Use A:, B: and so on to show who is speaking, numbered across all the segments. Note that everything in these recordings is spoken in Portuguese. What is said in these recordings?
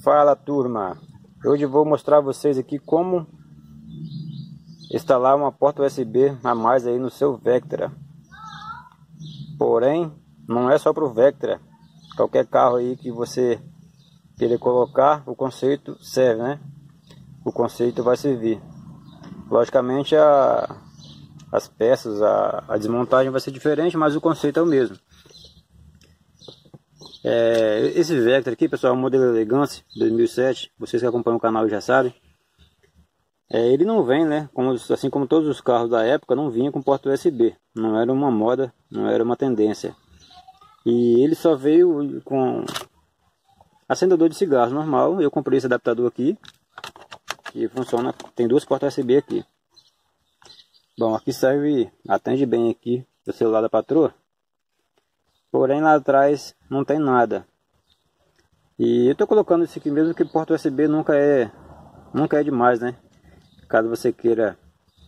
A: Fala, turma, hoje eu vou mostrar a vocês aqui como instalar uma porta USB a mais aí no seu Vectra. Porém, não é só para o Vectra, qualquer carro aí que você querer colocar, o conceito serve, né? O conceito vai servir. Logicamente as peças, a desmontagem vai ser diferente, mas o conceito é o mesmo. Esse Vectra aqui, pessoal, é um modelo Elegance 2007. Vocês que acompanham o canal já sabem. Ele não vem, né? Assim como todos os carros da época, não vinha com porta USB. Não era uma moda, não era uma tendência. E ele só veio com acendedor de cigarro normal. Eu comprei esse adaptador aqui, que funciona, tem duas portas USB aqui. Bom, aqui serve, atende bem aqui o celular da patroa. Porém lá atrás não tem nada. E eu estou colocando isso aqui mesmo, que porta USB nunca é demais, né? Caso você queira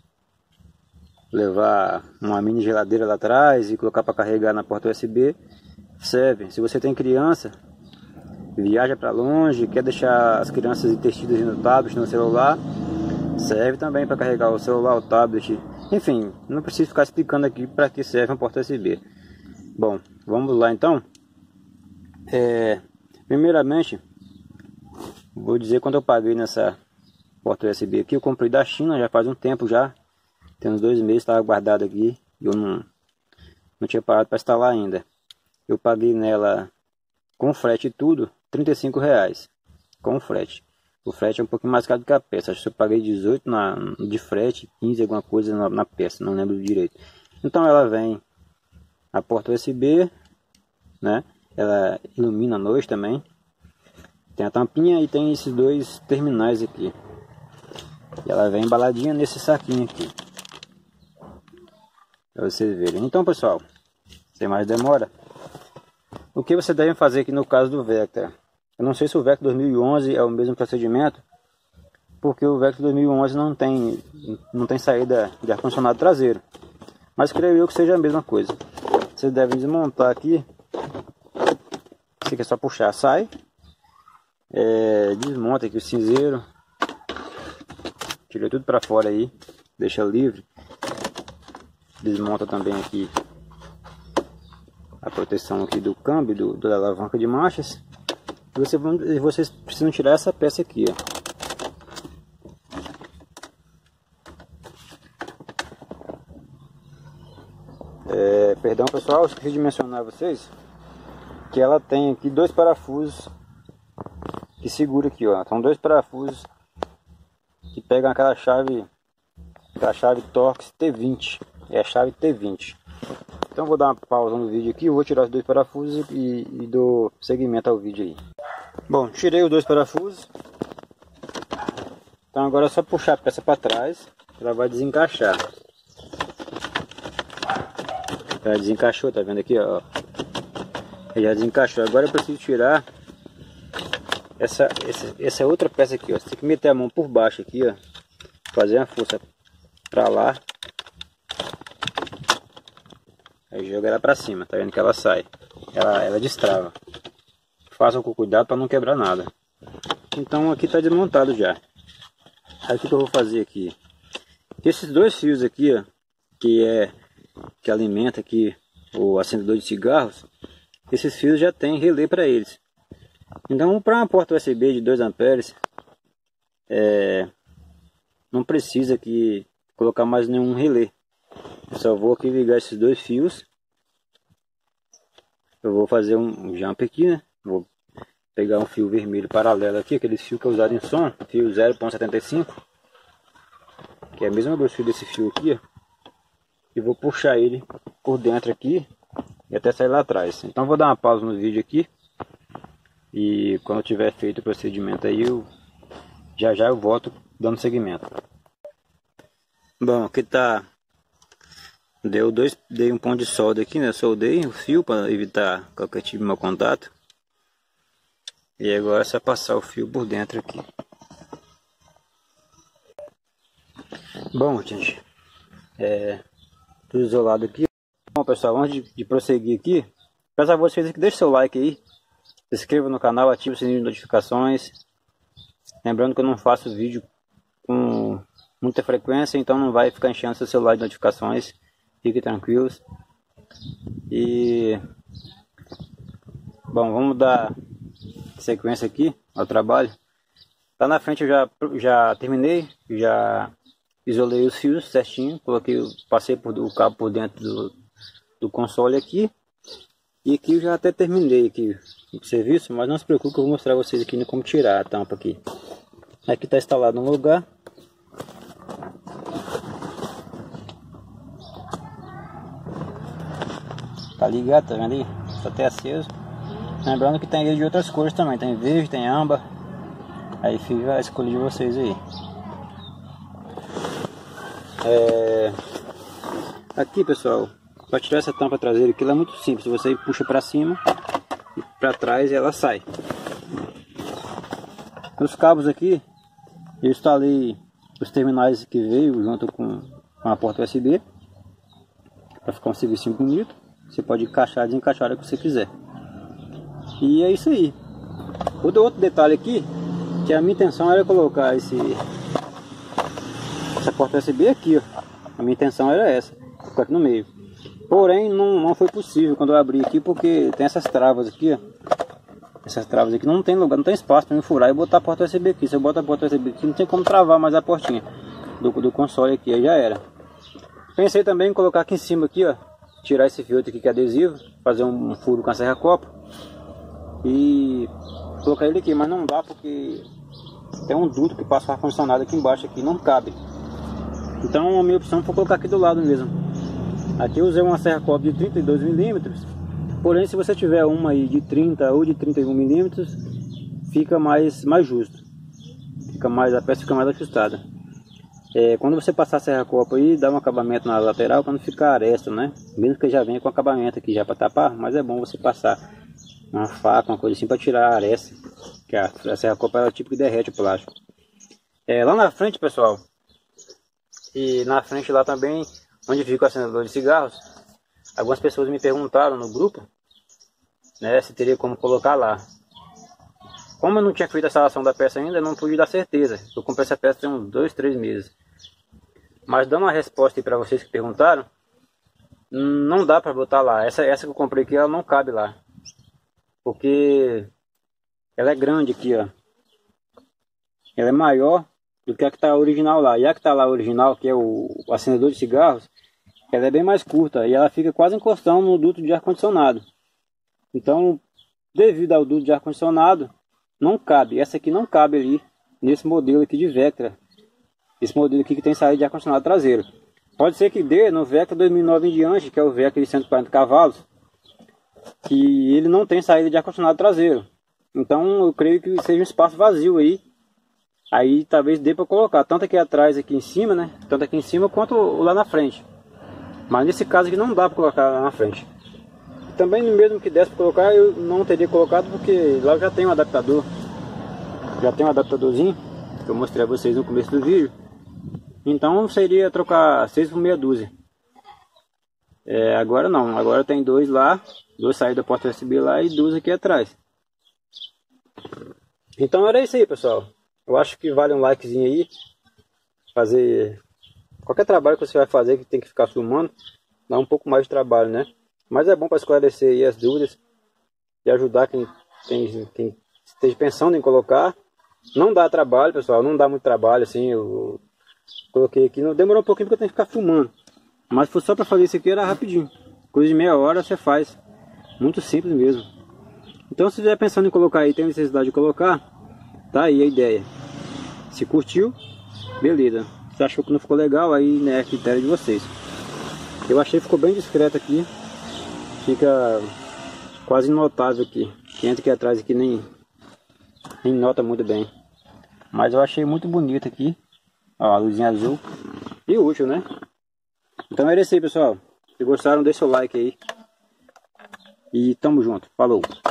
A: levar uma mini geladeira lá atrás e colocar para carregar na porta USB, serve. Se você tem criança, viaja para longe, quer deixar as crianças entretidas no tablet, no celular, serve também para carregar o celular, o tablet. Enfim, não preciso ficar explicando aqui para que serve uma porta USB. Bom, vamos lá então. Primeiramente, vou dizer quanto eu paguei nessa porta USB aqui. Eu comprei da China já faz um tempo já. Tem uns 2 meses, estava guardado aqui. Eu não tinha parado para instalar ainda. Eu paguei nela com frete e tudo, R$35 com frete. O frete é um pouquinho mais caro do que a peça. Acho que eu paguei 18 de frete, 15 alguma coisa na peça, não lembro direito. Então ela vem a porta USB, né? Ela ilumina à noite também. Tem a tampinha e tem esses 2 terminais aqui. E ela vem embaladinha nesse saquinho aqui, para vocês verem. Então, pessoal, sem mais demora, o que você deve fazer aqui no caso do Vectra? Eu não sei se o Vectra 2011 é o mesmo procedimento, porque o Vectra 2011 não tem saída de ar-condicionado traseiro. Mas creio eu que seja a mesma coisa. Vocês devem desmontar aqui. Esse aqui é só puxar, sai. Desmonta aqui o cinzeiro. Tira tudo para fora aí. Deixa livre. Desmonta também aqui a proteção aqui do câmbio, da alavanca de marchas. E vocês precisam tirar essa peça aqui, ó. Perdão, pessoal, esqueci de mencionar a vocês que ela tem aqui 2 parafusos que segura aqui, ó. São 2 parafusos que pegam aquela chave Torx T20. É a chave T20. Então vou dar uma pausa no vídeo aqui, eu vou tirar os 2 parafusos e dou seguimento ao vídeo aí. Bom, tirei os 2 parafusos. Então agora é só puxar a peça para trás, ela vai desencaixar. Ela desencaixou, tá vendo aqui, ó? Já desencaixou. Agora eu preciso tirar essa outra peça aqui, ó. Você tem que meter a mão por baixo aqui, ó. Fazer uma força pra lá. Aí joga ela pra cima, tá vendo que ela sai. Ela destrava. Façam com cuidado para não quebrar nada. Então aqui tá desmontado já. Aí o que eu vou fazer aqui? Esses 2 fios aqui, ó, que alimenta aqui o acendedor de cigarros, esses fios já tem relé para eles. Então, para uma porta USB de 2 amperes, não precisa colocar mais nenhum relé. Eu só vou aqui ligar esses 2 fios. Eu vou fazer um jump aqui, né? Vou pegar um fio vermelho paralelo aqui, aquele fio que é usado em som, fio 0.75, que é a mesma grossura desse fio aqui, ó. E vou puxar ele por dentro aqui e até sair lá atrás. Então vou dar uma pausa no vídeo aqui. E quando eu tiver feito o procedimento aí, já eu volto dando seguimento. Bom, aqui tá. Dei um ponto de solda aqui, né? Soldei o fio para evitar qualquer tipo de mau contato. E agora é só passar o fio por dentro aqui. Bom, gente, tudo isolado aqui. Bom, pessoal, antes de prosseguir aqui, peço a vocês que deixem seu like aí, se inscreva no canal, ative o sininho de notificações, Lembrando que eu não faço vídeo com muita frequência, então não vai ficar enchendo seu celular de notificações. Fiquem tranquilos. E bom, vamos dar sequência aqui ao trabalho. Lá na frente eu já terminei, já isolei os fios certinho, passei o cabo por dentro do console aqui. E aqui eu já até terminei aqui o serviço, mas não se preocupe que eu vou mostrar a vocês aqui como tirar a tampa aqui. Aqui está instalado no lugar. Tá ligado, tá vendo aí? Está até aceso. Lembrando que tem ele de outras cores também, tem verde, tem âmbar. Aí fica a escolha de vocês aí. Aqui, pessoal, para tirar essa tampa traseira aqui, ela é muito simples. Você puxa para cima e para trás ela sai. Os cabos aqui, eu instalei os terminais que veio junto com a porta USB para ficar um serviço bonito. Você pode encaixar e desencaixar a hora que você quiser. E é isso aí. Outro detalhe aqui, que a minha intenção era colocar essa porta USB aqui, ó. A minha intenção era essa, colocar aqui no meio. Porém, não foi possível quando eu abri aqui, porque tem essas travas aqui, ó. Essas travas aqui não tem lugar, não tem espaço para me furar e botar a porta USB aqui. Se eu botar a porta USB aqui, não tem como travar mais a portinha do console aqui, aí já era. Pensei também em colocar aqui em cima aqui, ó, tirar esse filtro aqui que é adesivo, fazer um furo com a serra-copo e colocar ele aqui, mas não dá porque tem um duto que passa o ar-condicionado aqui embaixo, aqui não cabe. Então a minha opção foi colocar aqui do lado mesmo. Aqui eu usei uma serra-copo de 32 mm, porém se você tiver uma aí de 30 ou de 31 mm, fica mais justo. A peça fica mais ajustada. Quando você passar a serra-copo aí, dá um acabamento na lateral para não ficar aresta, né? Mesmo que já venha com acabamento aqui já para tapar, mas é bom você passar uma faca, uma coisa assim para tirar a aresta, que a serra-copo é o tipo que derrete o plástico. Lá na frente, pessoal, e na frente lá também, onde fica o acendedor de cigarros, algumas pessoas me perguntaram no grupo, né, se teria como colocar lá. Como eu não tinha feito a instalação da peça ainda, eu não pude dar certeza. Eu comprei essa peça tem uns 2, 3 meses. Mas dando uma resposta aí para vocês que perguntaram, não dá para botar lá. Essa que eu comprei aqui, ela não cabe lá. Porque ela é grande aqui, ó. Ela é maior do que a que está original lá. E a que está lá original, que é o acendedor de cigarros, ela é bem mais curta. E ela fica quase encostando no duto de ar-condicionado. Então, devido ao duto de ar-condicionado, não cabe. Essa aqui não cabe ali, nesse modelo aqui de Vectra. Esse modelo aqui que tem saída de ar-condicionado traseiro. Pode ser que dê no Vectra 2009 em diante, que é o Vectra de 140 cavalos, que ele não tem saída de ar-condicionado traseiro. Então eu creio que seja um espaço vazio aí. Aí talvez dê para colocar, tanto aqui atrás, aqui em cima, né? Tanto aqui em cima quanto lá na frente. Mas nesse caso aqui não dá para colocar lá na frente. Também no mesmo que desse para colocar, eu não teria colocado porque lá eu já tenho um adaptador. Já tem um adaptadorzinho que eu mostrei a vocês no começo do vídeo. Então seria trocar 6 por meia dúzia. Agora não, agora tem 2 lá, 2 saídas da porta USB lá e 2 aqui atrás. Então era isso aí, pessoal. Eu acho que vale um likezinho aí. Fazer qualquer trabalho que você vai fazer que tem que ficar filmando, dá um pouco mais de trabalho, né? Mas é bom para esclarecer aí as dúvidas e ajudar quem esteja pensando em colocar. Não dá trabalho, pessoal, não dá muito trabalho assim. Eu coloquei aqui, não demorou um pouquinho porque eu tenho que ficar filmando. Mas se for só para fazer isso aqui era rapidinho. Coisa de meia hora você faz. Muito simples mesmo. Então se estiver pensando em colocar aí, tem necessidade de colocar, tá aí a ideia. Se curtiu, beleza. Se achou que não ficou legal, aí né, é critério de vocês. Eu achei que ficou bem discreto aqui. Fica quase notável aqui. Quem entra aqui atrás aqui nem nota muito bem. Mas eu achei muito bonito aqui. Ó, a luzinha azul. E útil, né? Então era isso aí, pessoal. Se gostaram, deixa o like aí. E tamo junto. Falou!